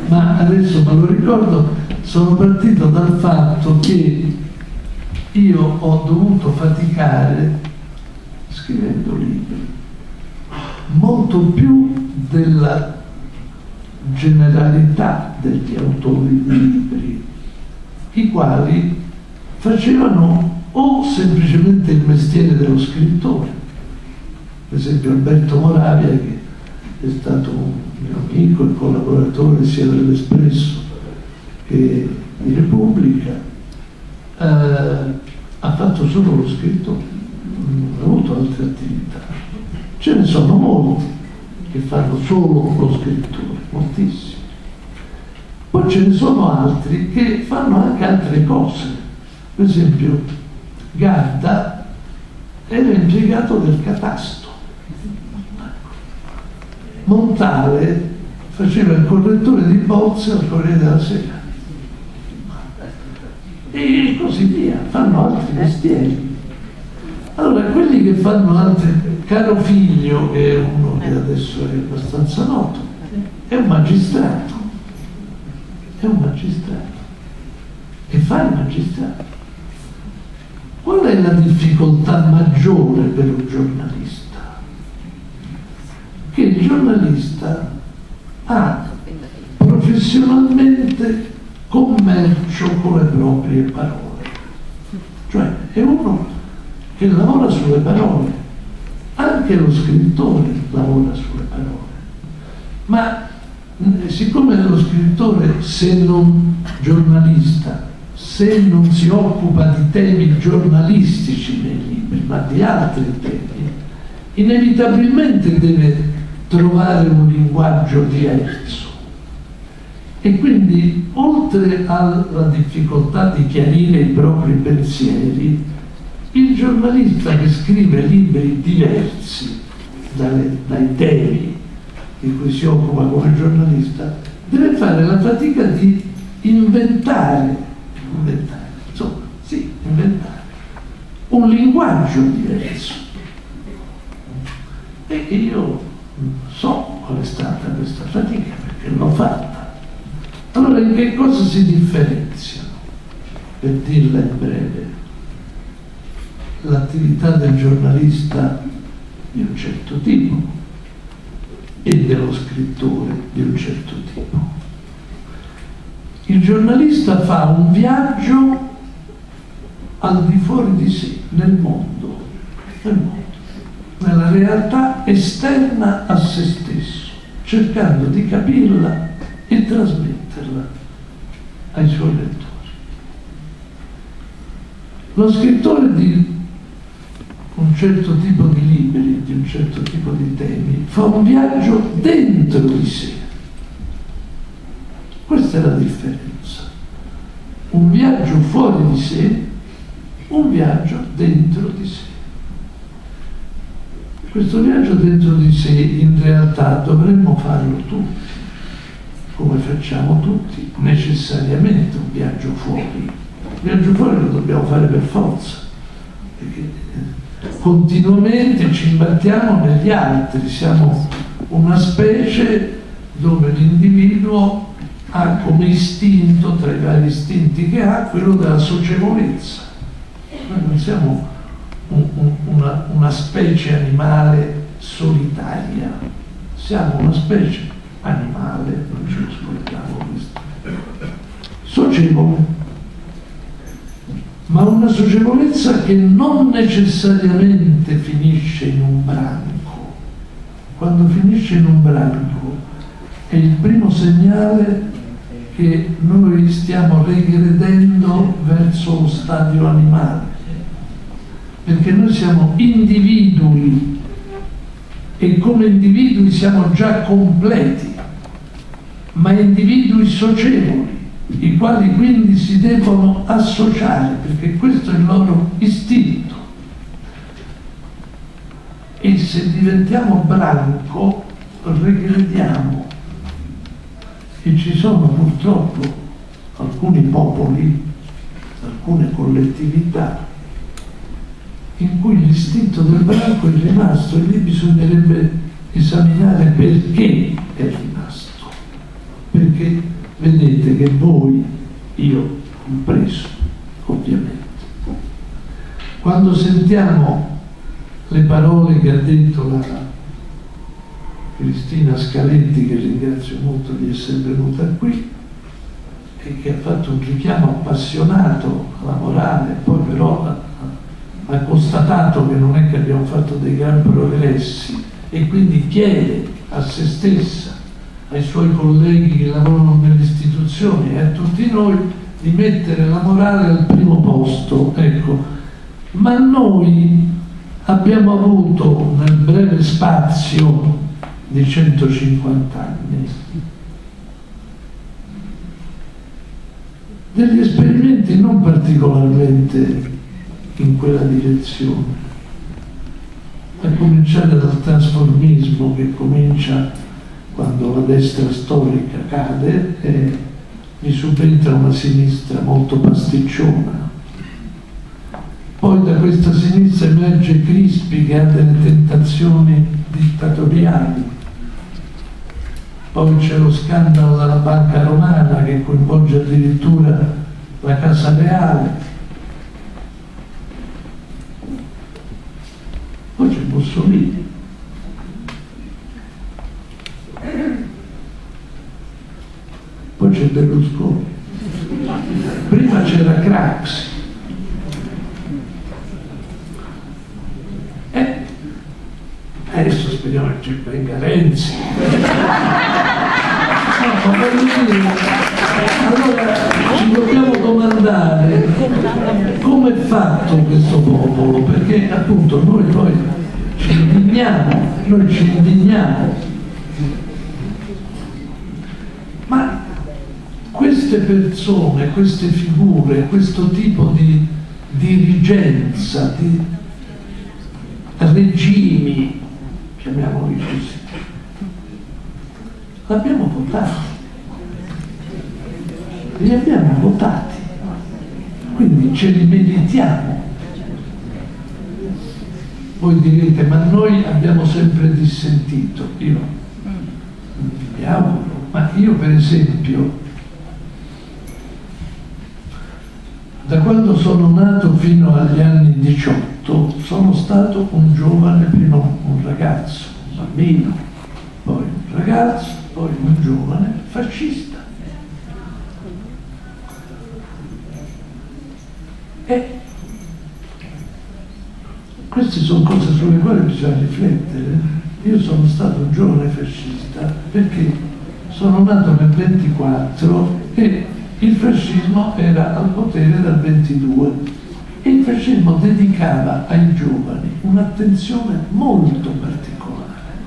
ma adesso me lo ricordo, sono partito dal fatto che io ho dovuto faticare scrivendo libri molto più della generalità degli autori di libri, i quali facevano o semplicemente il mestiere dello scrittore. Per esempio Alberto Moravia, che è stato un mio amico e collaboratore sia dell'Espresso che di Repubblica, ha fatto solo lo scrittore, non ha avuto altre attività. Ce ne sono molti che fanno solo lo scrittore, moltissimi. Poi ce ne sono altri che fanno anche altre cose. Per esempio Gadda era impiegato del catasto, Montale faceva il correttore di bozze al Corriere della Sera e così via, fanno altri mestieri. Allora quelli che fanno altri, Caro Figlio, che è uno che adesso è abbastanza noto, è un magistrato e fa il magistrato. Qual è la difficoltà maggiore per un giornalista? Che il giornalista ha professionalmente commercio con le proprie parole, cioè è uno che lavora sulle parole, anche lo scrittore lavora sulle parole, ma siccome lo scrittore, se non giornalista, se non si occupa di temi giornalistici nei libri, ma di altri temi, inevitabilmente deve trovare un linguaggio diverso. E quindi, oltre alla difficoltà di chiarire i propri pensieri, il giornalista che scrive libri diversi dai temi di cui si occupa come giornalista deve fare la fatica di inventare un linguaggio diverso. E io so qual è stata questa fatica, perché l'ho fatta. Allora, in che cosa si differenziano, per dirla in breve, l'attività del giornalista di un certo tipo e dello scrittore di un certo tipo? Il giornalista fa un viaggio al di fuori di sé, nel mondo, nella realtà esterna a se stesso, cercando di capirla e trasmetterla ai suoi lettori. Lo scrittore di un certo tipo di libri, di un certo tipo di temi, fa un viaggio dentro di sé. Questa è la differenza. Un viaggio fuori di sé, un viaggio dentro di sé. Questo viaggio dentro di sé in realtà dovremmo farlo tutti, come facciamo tutti, necessariamente un viaggio fuori. Il viaggio fuori lo dobbiamo fare per forza, perché continuamente ci imbattiamo negli altri, siamo una specie dove l'individuo ha come istinto, tra i vari istinti che ha, quello della socievolezza. Noi non siamo una specie animale solitaria, siamo una specie animale, non ce lo scordiamo questo, socievole, ma una socievolezza che non necessariamente finisce in un branco. Quando finisce in un branco è il primo segnale che noi stiamo regredendo verso lo stadio animale, perché noi siamo individui e come individui siamo già completi, ma individui socievoli, i quali quindi si devono associare, perché questo è il loro istinto. E se diventiamo branco, regrediamo. E ci sono purtroppo alcuni popoli, alcune collettività, in cui l'istinto del branco è rimasto, e lì bisognerebbe esaminare perché è rimasto. Perché vedete che voi, io compreso ovviamente, quando sentiamo le parole che ha detto la Cristina Scaletti, che ringrazio molto di essere venuta qui, e che ha fatto un richiamo appassionato alla morale, poi però ha constatato che non è che abbiamo fatto dei gran progressi, e quindi chiede a se stessa, ai suoi colleghi che lavorano nelle istituzioni e a tutti noi di mettere la morale al primo posto. Ecco, ma noi abbiamo avuto nel breve spazio di 150 anni degli esperimenti non particolarmente in quella direzione, a cominciare dal trasformismo, che comincia quando la destra storica cade e gli subentra una sinistra molto pasticciona. Poi da questa sinistra emerge Crispi, che ha delle tentazioni dittatoriali. Poi c'è lo scandalo della Banca Romana, che coinvolge addirittura la Casa Reale. Poi c'è Mussolini. Poi c'è Berlusconi. Prima c'era Craxi. Adesso speriamo che ci venga Renzi. No, allora ci dobbiamo domandare come è fatto questo popolo, perché appunto noi poi ci indigniamo, ma queste persone, queste figure, questo tipo di dirigenza, di regimi, chiamiamoli così, l'abbiamo votati, li abbiamo votati, quindi ce li meritiamo. Voi direte, ma noi abbiamo sempre dissentito. Io mi auguro, ma io per esempio, da quando sono nato fino agli anni 18 sono stato un giovane, prima un ragazzo, un bambino, poi un ragazzo, poi un giovane fascista. E queste sono cose sulle quali bisogna riflettere. Io sono stato un giovane fascista perché sono nato nel 24 e il fascismo era al potere dal 22 e il fascismo dedicava ai giovani un'attenzione molto particolare.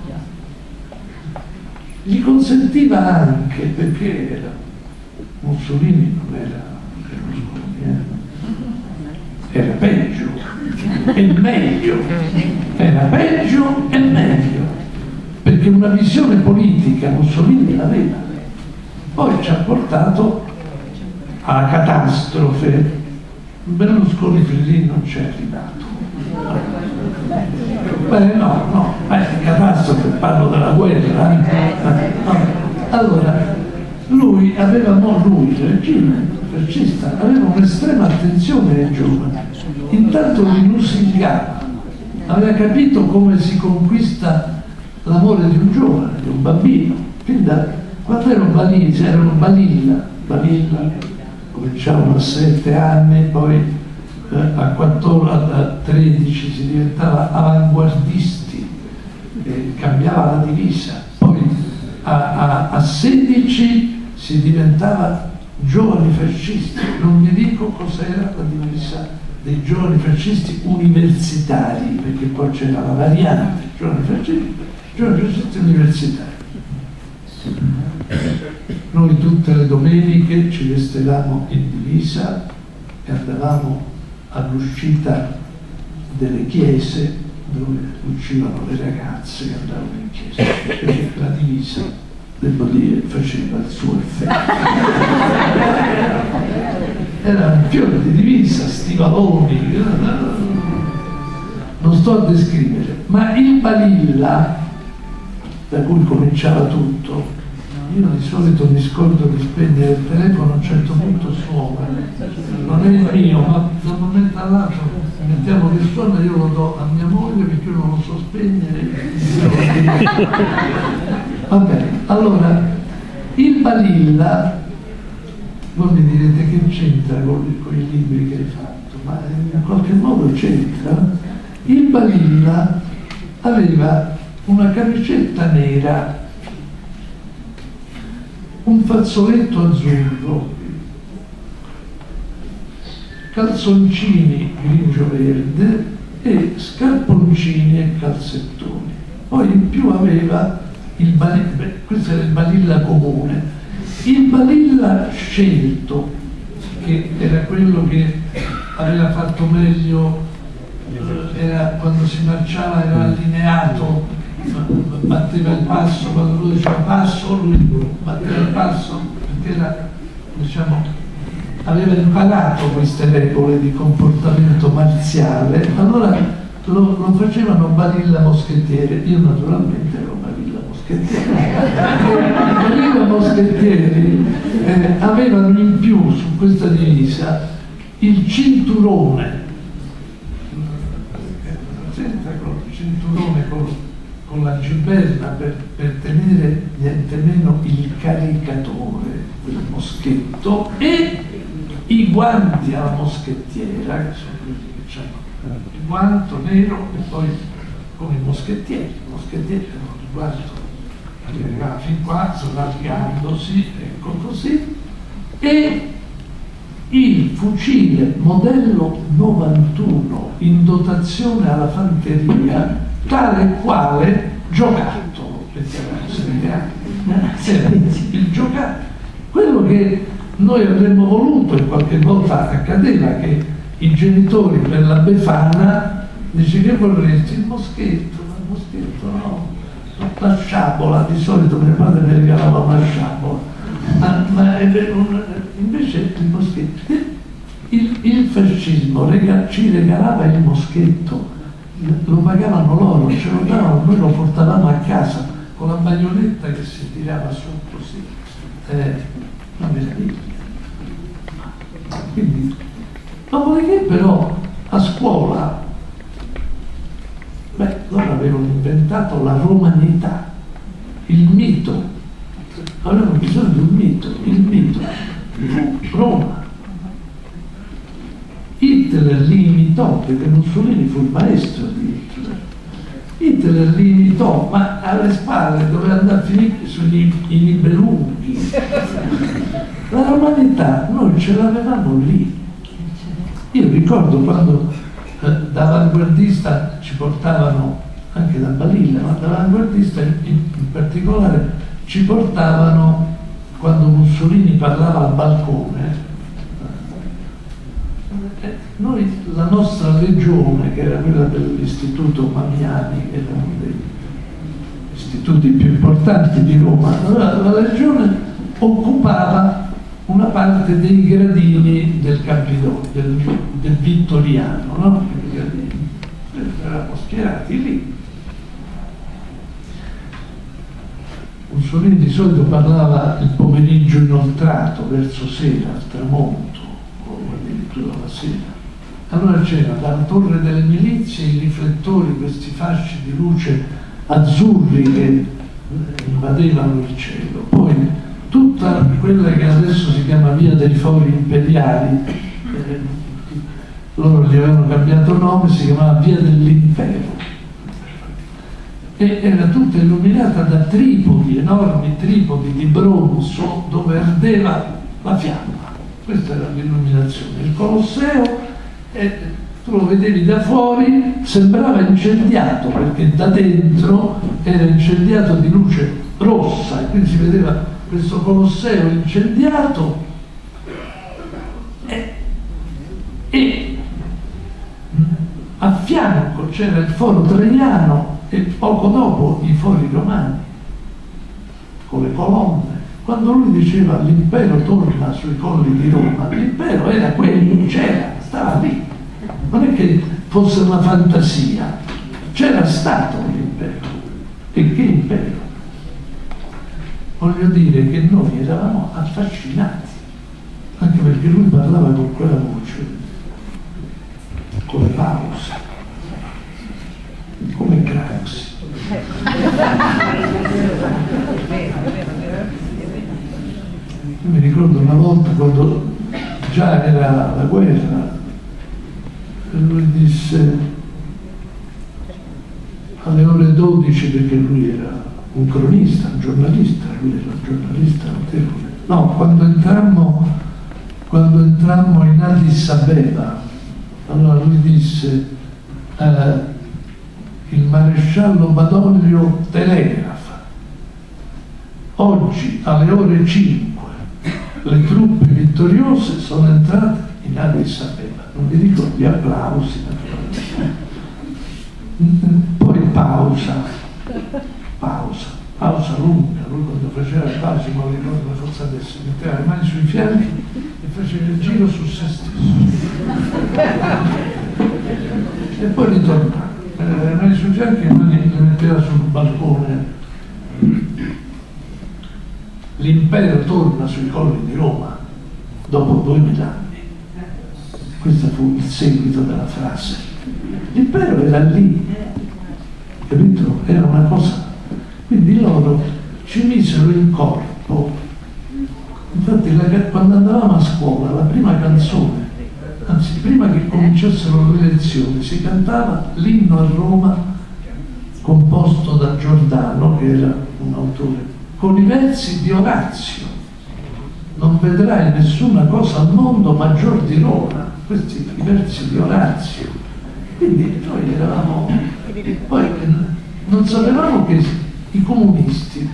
Gli consentiva anche, perché Mussolini non era Berlusconi, era peggio e meglio, era peggio e meglio, perché una visione politica Mussolini l'aveva, poi ci ha portato alla catastrofe. Berlusconi lì non c'è arrivato. Beh, no, catastrofe, parlo della guerra. No. Allora, lui, il regime fascista, aveva un'estrema attenzione ai giovani, intanto li lusingava, aveva capito come si conquista l'amore di un giovane, di un bambino. Fin da quando erano Balilla, cominciavano a 7 anni, poi a 13 si diventava avanguardisti, cambiava la divisa, poi a 16 si diventava giovani fascisti. Non vi dico cos'era la divisa dei giovani fascisti universitari, perché poi c'era la variante giovani fascisti universitari. Noi tutte le domeniche ci vestivamo in divisa e andavamo all'uscita delle chiese dove uscivano le ragazze che andavano in chiesa, perché la divisa, devo dire, faceva il suo effetto. Era un fiore di divisa, stivaloni, non sto a descrivere, ma il Balilla, da cui cominciava tutto, io di solito mi scordo di spegnere il telefono, a un certo punto suona, non è il mio, ma da un momento all'altro mettiamo che suona, io lo do a mia moglie perché io non lo so spegnere. Va bene, allora il Balilla, voi mi direte che c'entra con i libri che hai fatto, ma in qualche modo c'entra. Il Balilla aveva una camicetta nera, un fazzoletto azzurro, calzoncini grigio-verde e scarponcini e calzettoni. Poi in più aveva il Balilla, questo era il Balilla comune. Il Balilla scelto, che era quello che aveva fatto meglio, era quando si marciava, era allineato, batteva il passo, quando lui diceva passo lui batteva il passo, perché era, diciamo, aveva imparato queste regole di comportamento marziale. Allora lo facevano Balilla moschettiere. Io naturalmente ero Balilla moschettiere. I Balilla moschettieri avevano in più su questa divisa il cinturone, il cinturone con la giberna per tenere niente meno il caricatore, quel moschetto, e i guanti alla moschettiera, che sono quelli che hanno il guanto nero e poi come i moschettieri hanno il guanto che arrivava fin qua, allargandosi, ecco così, e il fucile modello 91 in dotazione alla fanteria, tale quale giocattolo, il giocattolo, quello che noi avremmo voluto, e qualche volta accadeva che i genitori per la Befana dice che vorresti il moschetto, ma il moschetto no, la sciabola, di solito mio padre mi regalava una sciabola, ma invece il moschetto, il fascismo ci regalava il moschetto, lo pagavano loro, ce lo davano, noi lo portavamo a casa con la baionetta che si tirava su così, una meraviglia. Quindi, dopodiché però a scuola, loro avevano inventato la romanità, il mito, avevano bisogno di un mito, il mito fu Roma. Hitler li imitò, perché Mussolini fu il maestro di Hitler. Hitler li imitò, ma alle spalle doveva andare a finire sugli Nibelunghi. La romanità noi ce l'avevamo lì. Io ricordo quando da avanguardista ci portavano, anche da Balilla, ma da avanguardista in particolare ci portavano, quando Mussolini parlava al balcone, noi, la nostra legione, che era quella dell'Istituto Mamiani, che era uno degli istituti più importanti di Roma, la legione occupava una parte dei gradini del Campidoglio, del Vittoriano, no? I gradini. Eravamo schierati lì. Mussolini di solito parlava il pomeriggio inoltrato, verso sera, al tramonto, o addirittura la sera. Allora c'era dalla torre delle milizie i riflettori, questi fasci di luce azzurri che invadevano il cielo. Poi tutta quella che adesso si chiama Via dei Fori Imperiali, loro gli avevano cambiato nome, si chiamava Via dell'Impero, e era tutta illuminata da tripodi, enormi tripodi di bronzo dove ardeva la fiamma. Questa era l'illuminazione. Il Colosseo, tu lo vedevi da fuori, sembrava incendiato, perché da dentro era incendiato di luce rossa, e quindi si vedeva questo Colosseo incendiato, e a fianco c'era il Foro Traiano e poco dopo i Fori Romani con le colonne. Quando lui diceva l'impero torna sui colli di Roma, l'impero era quello, c'era, stava lì, non è che fosse una fantasia, c'era stato l'impero. E che impero? voglio dire che noi eravamo affascinati, anche perché lui parlava con quella voce, con le pause, come Gramsci. Mi ricordo una volta quando già era la guerra, lui disse alle ore 12, perché lui era un cronista, un giornalista, lui era un giornalista notevole. No, quando entrammo in Addis Abeba, allora lui disse il maresciallo Badoglio telegrafa: oggi alle ore 5 le truppe vittoriose sono entrate in Addis Abeba. Non vi dico gli applausi, poi pausa lunga. Lui quando faceva la pausa, mi ricordo la forza adesso, metteva le mani sui fianchi e faceva il giro su se stesso e poi ritornava, le mani sui fianchi e le mani le metteva sul balcone. L'impero torna sui colli di Roma dopo 2000 anni. Questo fu il seguito della frase. L'impero era lì, capito? Era una cosa. Quindi loro ci misero in corpo. Infatti quando andavamo a scuola, la prima canzone, anzi prima che cominciassero le lezioni, si cantava l'inno a Roma composto da Giordano, che era un autore, con i versi di Orazio: non vedrai nessuna cosa al mondo maggior di Roma. Questi i versi di Orazio. Quindi noi eravamo, poi non sapevamo che i comunisti,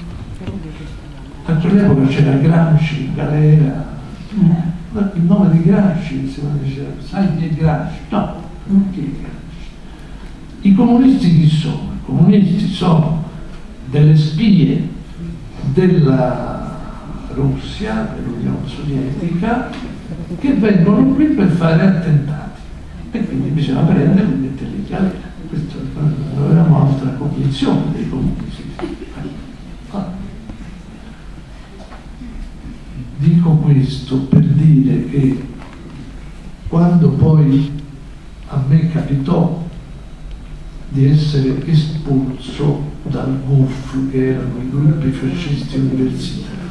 a quell'epoca c'era Gramsci, Galera, il nome di Gramsci si diceva, sai chi è Gramsci? No, non chi è Gramsci. I comunisti chi sono? I comunisti sono delle spie della Russia, dell'Unione Sovietica, che vengono qui per fare attentati e quindi bisogna prenderli e metterli in galera. Questo non avevamo altra convinzione dei comunisti. Dico questo per dire che quando poi a me capitò di essere espulso dal GUF, che erano i gruppi fascisti universitari,